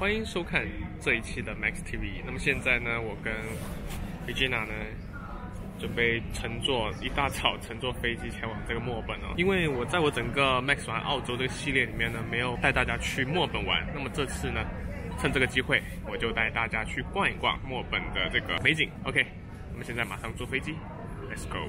欢迎收看这一期的 Max TV。那么现在呢，我跟 Regina 呢准备一大早乘坐飞机前往这个墨尔本哦。因为我在我整个 Max 玩澳洲这个系列里面呢，没有带大家去墨尔本玩。那么这次呢，趁这个机会，我就带大家去逛一逛墨尔本的这个美景。OK， 我们现在马上坐飞机 ，Let's go。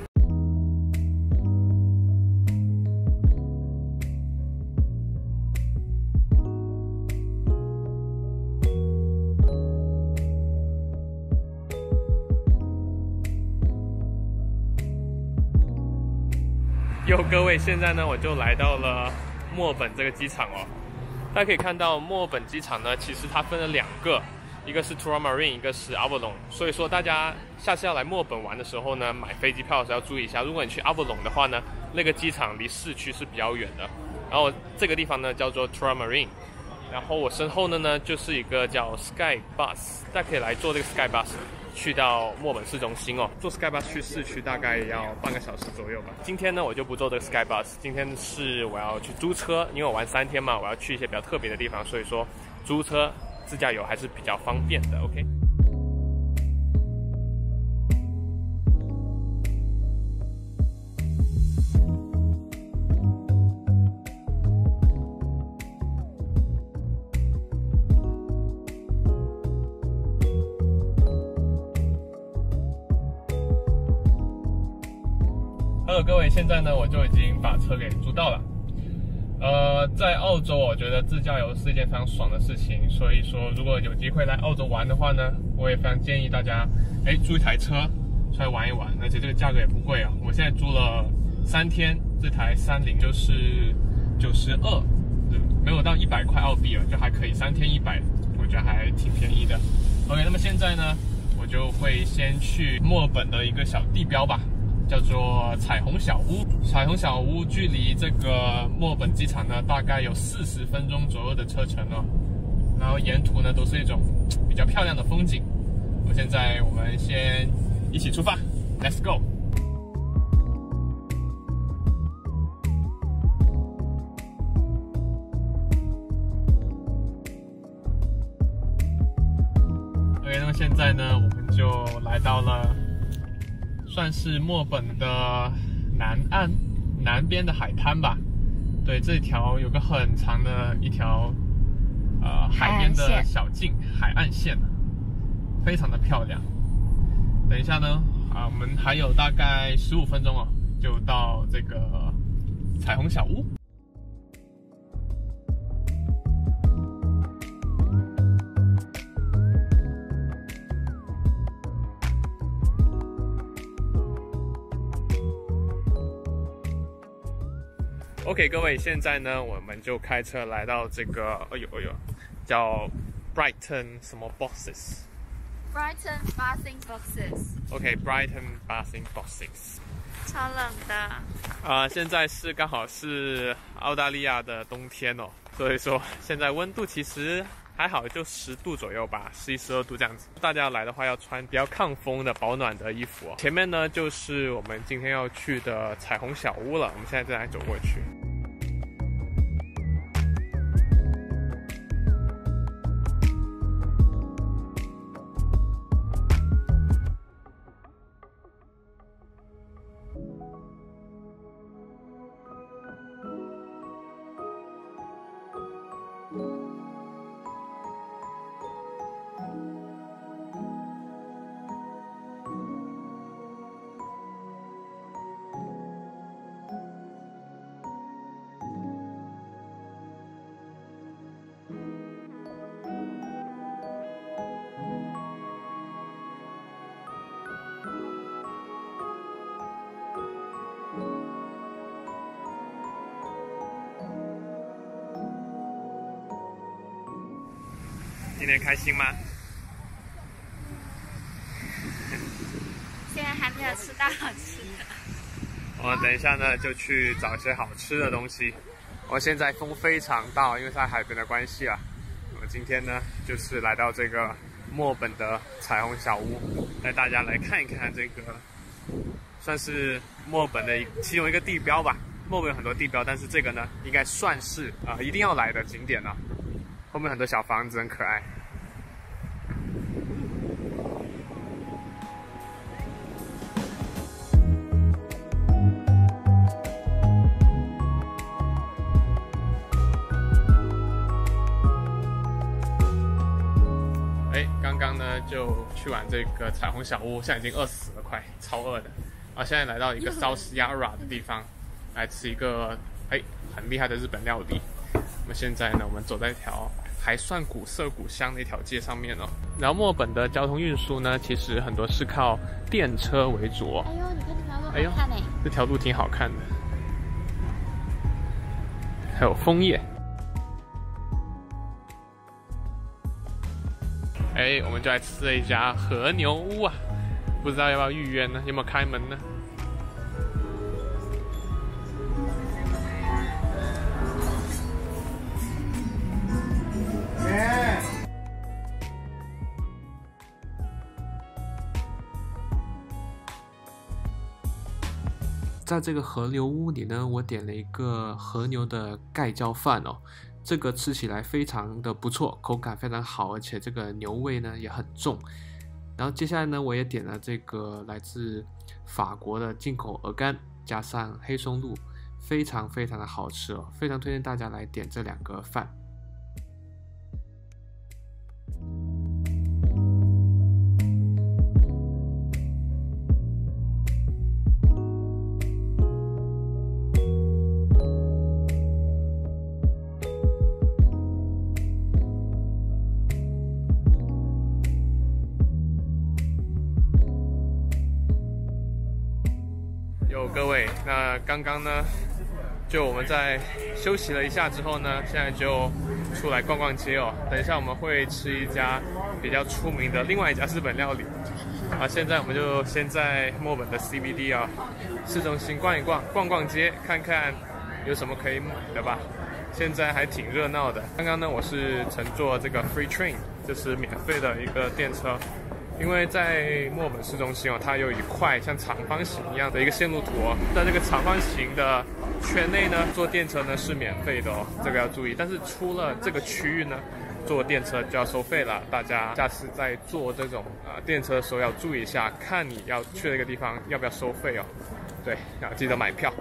各位，现在呢我就来到了墨尔本这个机场哦。大家可以看到，墨尔本机场呢，其实它分了两个，一个是 Tullamarine， 一个是 Avalon。所以说，大家下次要来墨尔本玩的时候呢，买飞机票的时候要注意一下。如果你去 Avalon 的话呢，那个机场离市区是比较远的。然后这个地方呢叫做 Tullamarine。然后我身后的呢就是一个叫 Sky Bus， 大家可以来坐这个 Sky Bus。去到墨尔本市中心哦，坐 Sky Bus 去市区大概要半个小时左右吧。今天呢，我就不坐这个 Sky Bus， 今天是我要去租车，因为我玩3天嘛，我要去一些比较特别的地方，所以说租车自驾游还是比较方便的。OK。Hello， 各位，现在呢我就已经把车给租到了。在澳洲，我觉得自驾游是一件非常爽的事情，所以说如果有机会来澳洲玩的话呢，我也非常建议大家，租一台车出来玩一玩，而且这个价格也不贵啊。我现在租了3天，这台30就是92，没有到100块澳币了，就还可以，3天100，我觉得还挺便宜的。OK， 那么现在呢，我就会先去墨尔本的一个小地标吧。叫做彩虹小屋。彩虹小屋距离这个墨尔本机场呢，大概有40分钟左右的车程哦。然后沿途呢都是一种比较漂亮的风景。我们先一起出发 ，Let's go。OK， 那么现在呢，我们就来到了。算是墨尔本的南边的海滩吧。对，这条有个很长的一条海边的小径，海岸线，非常的漂亮。等一下呢，我们还有大概15分钟哦，就到这个彩虹小屋。OK， 各位，现在呢，我们就开车来到这个，叫 Brighton 什么 Boxes？Brighton Bathing Boxes。OK，Brighton Bathing Boxes。 超冷的。 现在是刚好是澳大利亚的冬天哦，所以说现在温度其实还好，就10度左右吧，11、12度这样子。大家来的话要穿比较抗风的保暖的衣服哦。前面呢就是我们今天要去的彩虹小屋了，我们现在正在走过去。今天开心吗？ 现在还没有吃到好吃的。 我们等一下呢就去找一些好吃的东西。现在风非常大，因为在海边的关系啊。我今天呢就是来到这个墨尔本的彩虹小屋，带大家来看一看这个，算是墨尔本的其中一个地标吧。墨尔本有很多地标，但是这个呢应该算是一定要来的景点了。 后面很多小房子很可爱。刚刚呢就去玩这个彩虹小屋，现在已经饿死了，快超饿的。现在来到一个 South Yarra 的地方，来吃一个很厉害的日本料理。那么现在呢，我们走在一条还算古色古香的一条街上面哦。然后墨尔本的交通运输呢，其实很多是靠电车为主哦。 哎呦，你看这条路好看哎！ 这条路挺好看的，还有枫叶。我们就来吃了一家和牛屋啊，不知道要不要预约呢？有没有开门呢？在这个和牛屋里呢，我点了一个和牛的盖浇饭哦。这个吃起来非常的不错，口感非常好，而且这个牛味呢也很重。然后接下来呢，我也点了这个来自法国的进口鹅肝，加上黑松露，非常的好吃哦，非常推荐大家来点这2个饭。各位，那刚刚呢，就我们在休息了一下之后呢，现在就出来逛逛街哦。等一下我们会吃一家比较出名的另外一家日本料理。现在我们就先在墨尔本的 CBD 市中心逛一逛，逛街，看看有什么可以买的吧。现在还挺热闹的。刚刚呢，我是乘坐这个 Free Train， 就是免费的一个电车。因为在墨尔本市中心它有一块像长方形一样的一个线路图在这个长方形的圈内呢，坐电车呢是免费的这个要注意。但是出了这个区域呢，坐电车就要收费了。大家下次在坐这种电车的时候要注意一下，看你要去的一个地方要不要收费哦。对，要记得买票。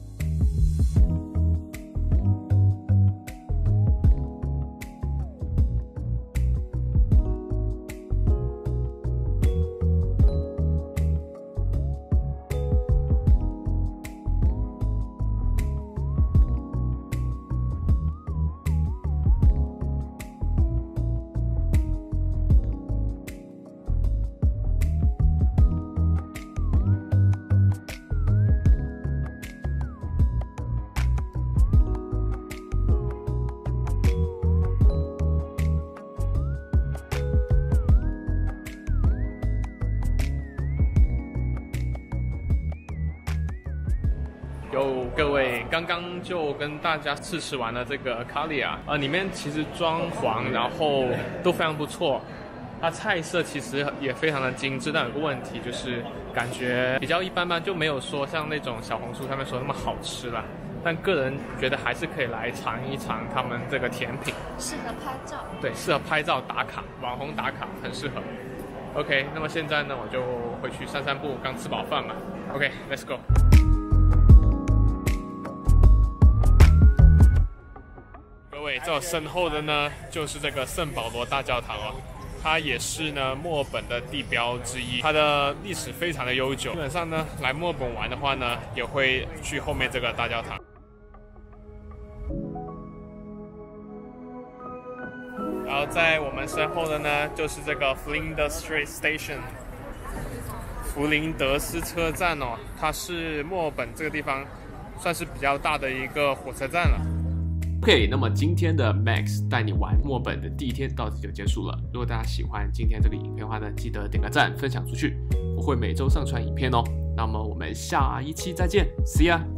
各位，刚刚就跟大家试吃完了这个卡利亚，里面其实装潢然后都非常不错，它菜色其实也非常的精致，但有个问题就是感觉比较一般般，就没有说像那种小红书上面说那么好吃了。但个人觉得还是可以来尝一尝他们这个甜品， 适合拍照。对， 适合拍照打卡，网红打卡很适合。OK， 那么现在呢，我就回去散散步，刚吃饱饭嘛。OK，let's go。各位，在我身后的呢，就是这个圣保罗大教堂哦。它也是呢墨尔本的地标之一，它的历史非常的悠久。基本上呢，来墨尔本玩的话呢，也会去后面这个大教堂。然后在我们身后的呢，就是这个 Flinders Street Station， 弗林德斯车站哦，它是墨尔本这个地方算是比较大的一个火车站了。OK， 那么今天的 Max 带你玩墨尔本的第一天到此就结束了。如果大家喜欢今天这个影片的话呢，记得点个赞，分享出去。我会每周上传影片哦。那么我们下一期再见 ，See ya。